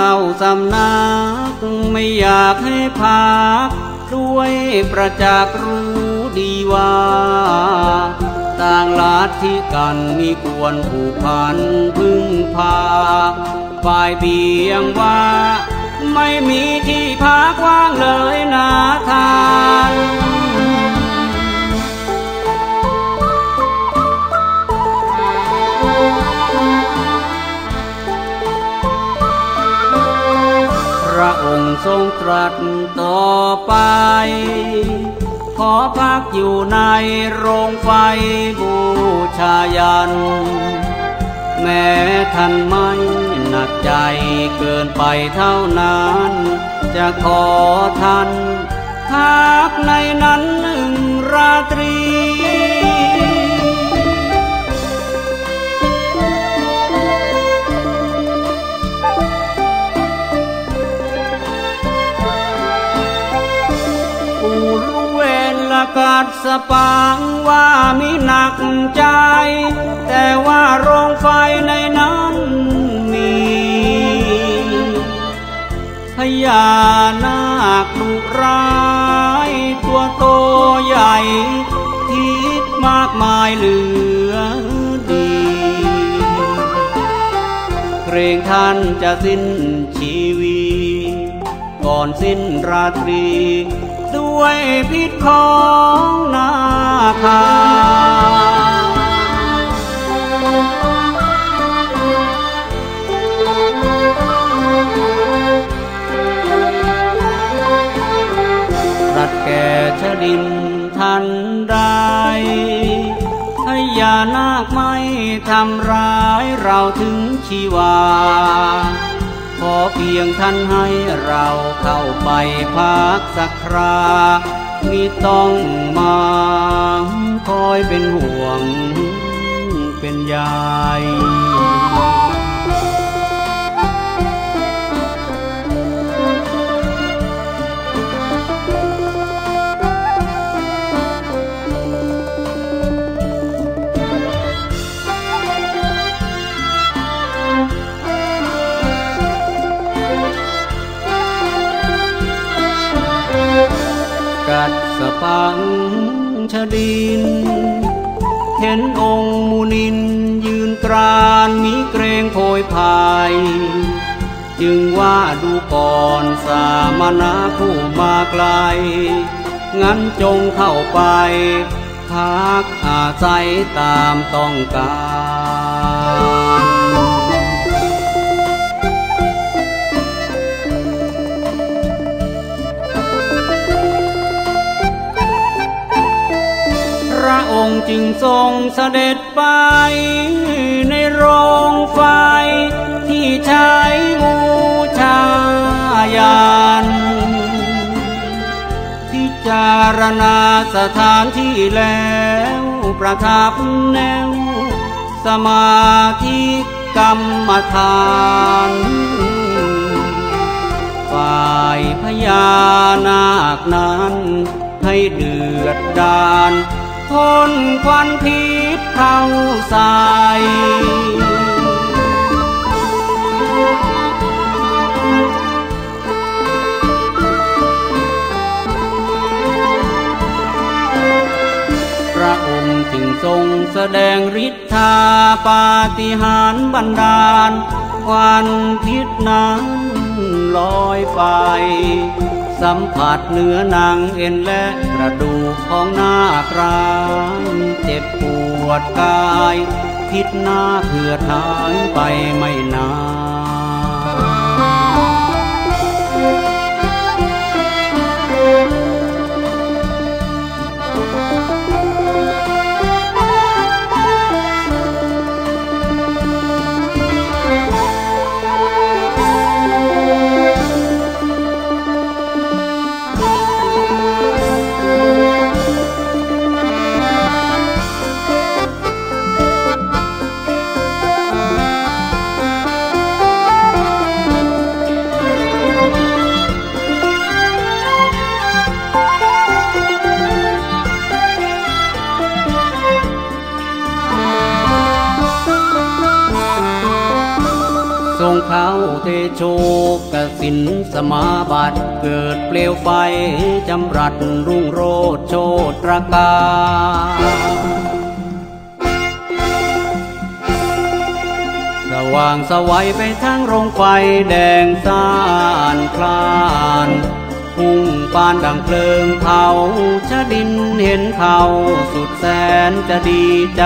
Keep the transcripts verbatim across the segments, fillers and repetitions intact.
เข้าสำนักไม่อยากให้พักด้วยประจักษ์รู้ดีว่าต่างลัทธิกันมีควรผูกพันพึ่งพาฝ่ายเพียงว่าไม่มีที่พักว่างเลยนาทานพระองค์ทรงตรัสต่อไปขอพักอยู่ในโรงไฟบูชายันแม้ท่านไม่หนักใจเกินไปเท่านั้นจะขอท่านพักในนั้นหนึ่งราตรีกัดสปางว่ามีหนักใจแต่ว่าโรงไฟในนั้นมีพญานาคดุร้ายตัวโตใหญ่ทิศมากมายเหลือดีเกรงท่านจะสิ้นชีวิตก่อนสิ้นราตรีด้วยพิษของนาคารัดแก่ชดินทันใดพญานาคไม่ทำร้ายเราถึงชีวาขอเพียงท่านให้เราเข้าไปพักสักครามิต้องมาคอยเป็นห่วงเป็นใยกัดสปังชดินเห็นองค์มุนินยืนกรานมีเกรงโผยพายจึงว่าดูก่อนสามณะผู้มาไกลงั้นจงเข้าไปพักอาศัยตามต้องการพระองค์จึงทรงเสด็จไปในโรงไฟที่ใช้บูชายันพิจารณาสถานที่แล้วประทับแนวสมาธิกรรมฐานฝ่ายพญานาคนั้นให้เดือดดาลพ่นควันพิษเข้าใส่พระองค์จึงทรงแสดงฤทธาปาฏิหาริย์บันดาลควันพิษนั้นลอยไปสัมผัสเนื้อหนังเอ็นและกระดูกของนาคร้ายเจ็บปวดกายพิษนาเพื่อหายไปไม่นานรงเข้าเทโชกสินสมาบัติเกิดเปลวไฟจำรัดรุ่งโรจน์โชตรการสว่างสวัยไปทั้งโรงไฟแดงซ่านคลานพุ่งปานดังเพลิงเผาชะดินเห็นเขาสุดแสนจะดีใจ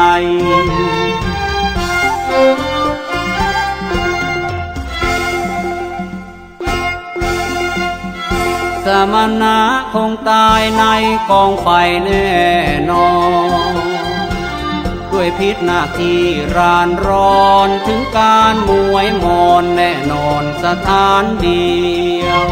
สมณะคงตายในกองไฟแน่นอนด้วยพิษนาทีรานร้อนถึงการมวยมอนแน่นอนสถานเดียว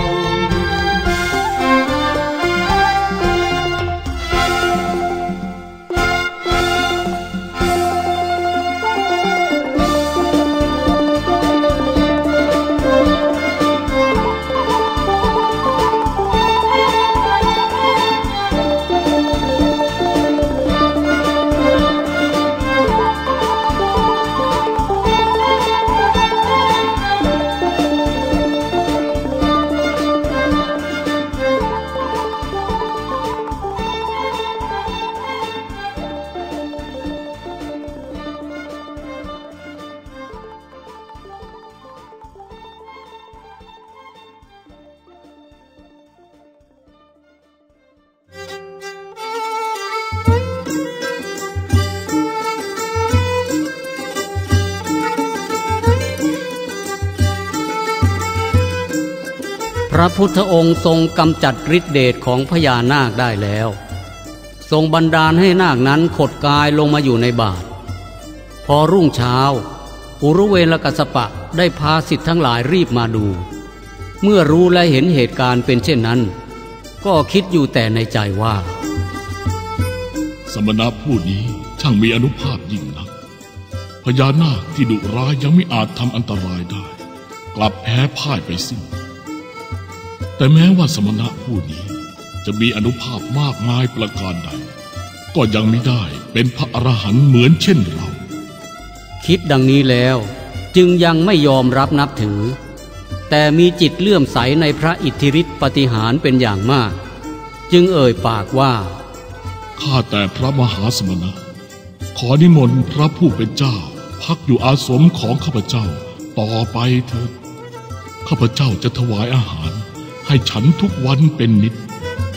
พระพุทธองค์ทรงกำจัดฤทธิเดชของพญานาคได้แล้วทรงบันดาลให้นาคนั้นขดกายลงมาอยู่ในบาตรพอรุ่งเช้าอุรุเวลกัสสปะได้พาศิษย์ทั้งหลายรีบมาดูเมื่อรู้และเห็นเหตุการณ์เป็นเช่นนั้นก็คิดอยู่แต่ในใจว่าสมณะผู้นี้ช่างมีอานุภาพยิ่งนักพญานาคที่ดุร้ายยังไม่อาจทำอันตรายได้กลับแพ้พ่ายไปสิ้นแต่แม้ว่าสมณะผู้นี้จะมีอานุภาพมากมายประการใดก็ยังไม่ได้เป็นพระอรหันต์เหมือนเช่นเราคิดดังนี้แล้วจึงยังไม่ยอมรับนับถือแต่มีจิตเลื่อมใสในพระอิทธิฤทธิปาฏิหาริย์เป็นอย่างมากจึงเอ่ยปากว่าข้าแต่พระมหาสมณะขอนิมนต์พระผู้เป็นเจ้าพักอยู่อาสมของข้าพเจ้าต่อไปเถิดข้าพเจ้าจะถวายอาหารให้ฉันทุกวันเป็นนิจ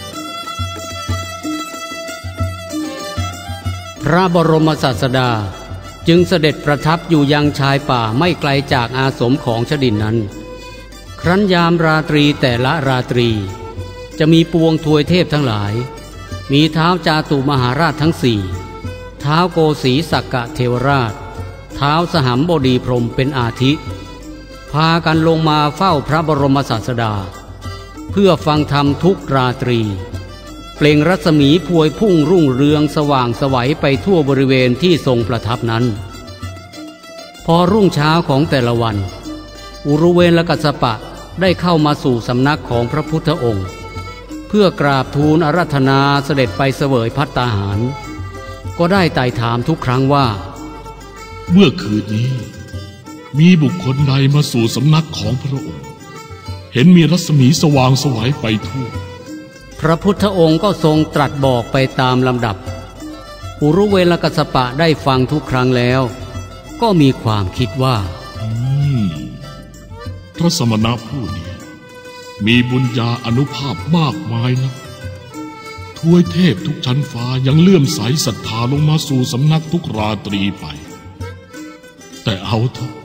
พระบรมศาสดาจึงเสด็จประทับอยู่ยังชายป่าไม่ไกลจากอาสมของชดินนั้นครั้นยามราตรีแต่ละราตรีจะมีปวงทวยเทพทั้งหลายมีเท้าจาตุมหาราชทั้งสี่เท้าโกสีสักกะเทวราชเท้าสหัมบดีพรหมเป็นอาทิพากันลงมาเฝ้าพระบรมศาสดาเพื่อฟังธรรมทุกราตรีเปล่งรัศมีพวยพุ่งรุ่งเรืองสว่างไสวไปทั่วบริเวณที่ทรงประทับนั้นพอรุ่งเช้าของแต่ละวันอุรุเวลกัสสปะได้เข้ามาสู่สำนักของพระพุทธองค์เพื่อกราบทูลอาราธนาเสด็จไปเสวยภัตตาหารก็ได้ไต่ถามทุกครั้งว่าเมื่อคืนนี้มีบุคคลใดมาสู่สำนักของพระองค์เห็นมีรัศมีสว่างไสวไปทั่วพระพุทธองค์ก็ทรงตรัสบอกไปตามลำดับอุรุเวลกัสสปะได้ฟังทุกครั้งแล้วก็มีความคิดว่าอืมพระสมณะผู้นี้มีบุญญาอานุภาพมากมายนะทวยเทพทุกชั้นฟ้ายังเลื่อมใสศรัทธาลงมาสู่สำนักทุกราตรีไปแต่เอาเถอะ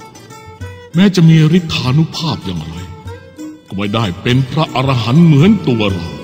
แม้จะมีฤทธานุภาพอย่างไรก็ไม่ได้เป็นพระอรหันต์เหมือนตัวเรา